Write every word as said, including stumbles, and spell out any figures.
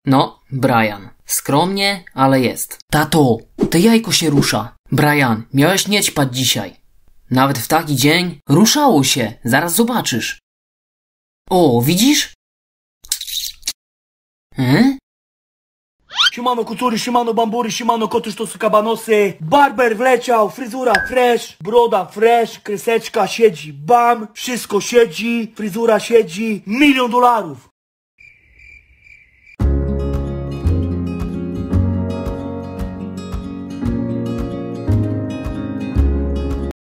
No, Brian. Skromnie, ale jest. Tato, to jajko się rusza. Brian, miałeś nie ćpać dzisiaj. Nawet w taki dzień ruszało się, zaraz zobaczysz. O, widzisz? Hmm? Siemano kucury, siemano bambury, siemano koty, sztosy, kabanosy. Barber wleciał, fryzura fresh, broda fresh, kreseczka siedzi, bam, wszystko siedzi, fryzura siedzi, milion dolarów.